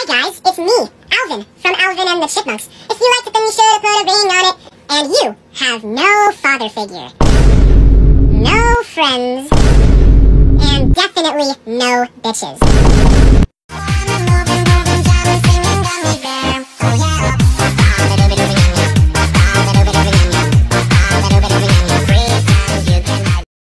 guys, it's me, Alvin, from Alvin and the Chipmunks. If you liked it, then you should have put a ring on it. And you have no father figure, no friends, and definitely no bitches.